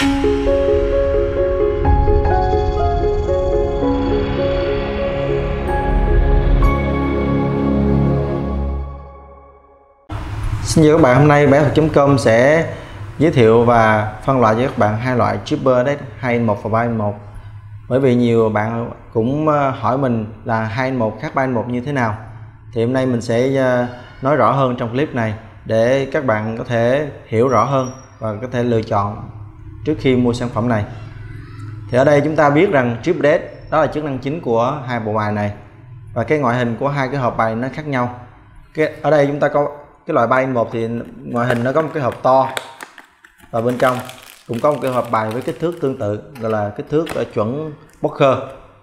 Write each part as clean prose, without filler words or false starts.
Xin chào các bạn, hôm nay BHhọc.com sẽ giới thiệu và phân loại cho các bạn hai loại chipper đấy, 2in1 và 3in1. Bởi vì nhiều bạn cũng hỏi mình là 2in1 khác 3in1 như thế nào. Thì hôm nay mình sẽ nói rõ hơn trong clip này để các bạn có thể hiểu rõ hơn và có thể lựa chọn trước khi mua sản phẩm này. Thì ở đây chúng ta biết rằng chip LED đó là chức năng chính của hai bộ bài này, và cái ngoại hình của hai cái hộp bài nó khác nhau. Ở đây chúng ta có cái loại 3in1 thì ngoại hình nó có một cái hộp to, và bên trong cũng có một cái hộp bài với kích thước tương tự, gọi là kích thước chuẩn poker.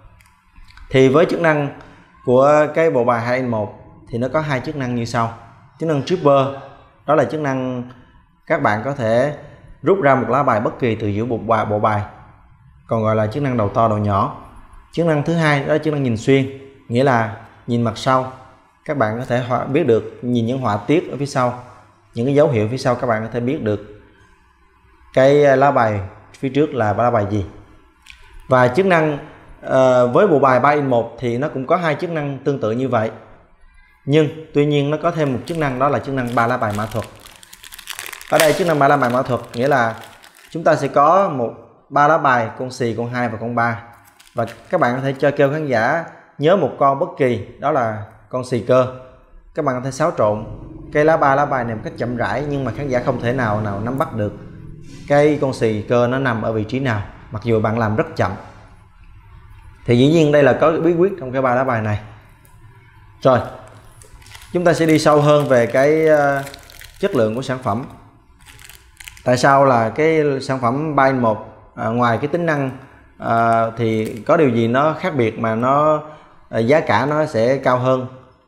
Thì với chức năng của cái bộ bài 2in1 thì nó có hai chức năng như sau. Chức năng tripper đó là chức năng các bạn có thể rút ra một lá bài bất kỳ từ giữa bộ bài, còn gọi là chức năng đầu to đầu nhỏ. Chức năng thứ hai đó là chức năng nhìn xuyên, nghĩa là nhìn mặt sau các bạn có thể biết được, nhìn những họa tiết ở phía sau, những cái dấu hiệu phía sau, các bạn có thể biết được cái lá bài phía trước là lá bài gì. Và chức năng với bộ bài 3in1 thì nó cũng có hai chức năng tương tự như vậy, nhưng tuy nhiên nó có thêm một chức năng, đó là chức năng 3 lá bài mã thuật. Ở đây chức năng 3 lá bài mã thuật nghĩa là chúng ta sẽ có 3 lá bài, con xì, con 2 và con 3, và các bạn có thể cho kêu khán giả nhớ một con bất kỳ, đó là con xì cơ. Các bạn có thể xáo trộn cái lá bài này một cách chậm rãi, nhưng mà khán giả không thể nào nắm bắt được cái con xì cơ nó nằm ở vị trí nào, mặc dù bạn làm rất chậm. Thì dĩ nhiên đây là có bí quyết trong cái 3 lá bài này. Rồi chúng ta sẽ đi sâu hơn về cái chất lượng của sản phẩm. Tại sao là cái sản phẩm 3in1 ngoài cái tính năng thì có điều gì nó khác biệt mà nó giá cả nó sẽ cao hơn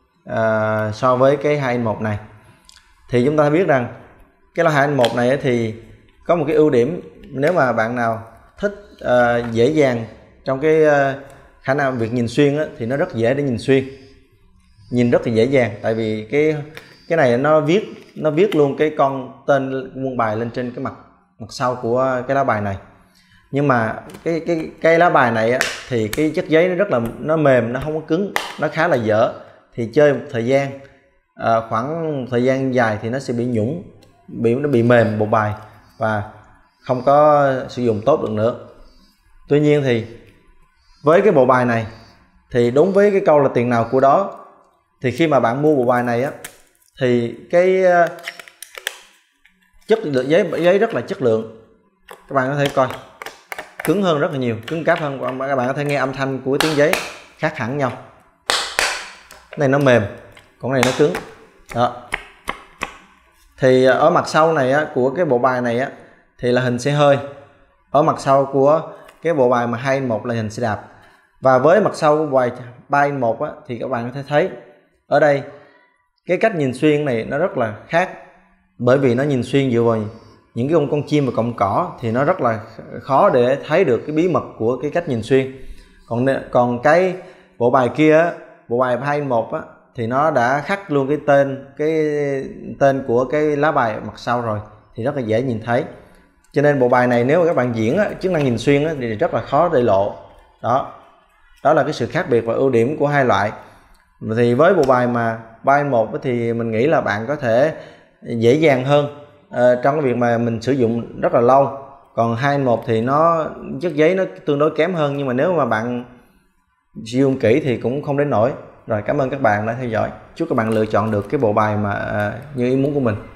so với cái 2in1 này. Thì chúng ta biết rằng cái loại 2in1 này thì có một cái ưu điểm, nếu mà bạn nào thích dễ dàng trong cái khả năng việc nhìn xuyên thì nó rất dễ để nhìn xuyên, nhìn rất là dễ dàng. Tại vì cái này nó viết luôn cái con tên muôn bài lên trên cái mặt sau của cái lá bài này. Nhưng mà cái lá bài này thì cái chất giấy nó rất là mềm, nó không có cứng, nó khá là dở. Thì chơi một thời gian khoảng thời gian dài thì nó sẽ bị nhũng, nó bị mềm bộ bài và không có sử dụng tốt được nữa. Tuy nhiên thì với cái bộ bài này thì đúng với cái câu là tiền nào của đó, thì khi mà bạn mua bộ bài này thì cái chất lượng giấy rất là chất lượng. Các bạn có thể coi cứng hơn rất là nhiều, cứng cáp hơn, các bạn có thể nghe âm thanh của tiếng giấy khác hẳn nhau. Cái này nó mềm, còn cái này nó cứng đó. Thì ở mặt sau này của cái bộ bài này thì là hình xe hơi. Ở mặt sau của cái bộ bài mà 2in1 là hình xe đạp. Và với mặt sau của bộ bài 3in1 thì các bạn có thể thấy ở đây cái cách nhìn xuyên này nó rất là khác, bởi vì nó nhìn xuyên dựa vào những cái con chim và cọng cỏ, thì nó rất là khó để thấy được cái bí mật của cái cách nhìn xuyên. Còn cái bộ bài kia, bộ bài 2in1 thì nó đã khắc luôn cái tên của cái lá bài mặt sau rồi, thì rất là dễ nhìn thấy. Cho nên bộ bài này nếu mà các bạn diễn chức năng nhìn xuyên thì rất là khó để lộ. Đó là cái sự khác biệt và ưu điểm của hai loại. Thì với bộ bài mà 3in1 thì mình nghĩ là bạn có thể dễ dàng hơn trong cái việc mà mình sử dụng rất là lâu. Còn 2in1 thì nó chất giấy nó tương đối kém hơn, nhưng mà nếu mà bạn sử dụng kỹ thì cũng không đến nổi. Rồi, cảm ơn các bạn đã theo dõi. Chúc các bạn lựa chọn được cái bộ bài mà như ý muốn của mình.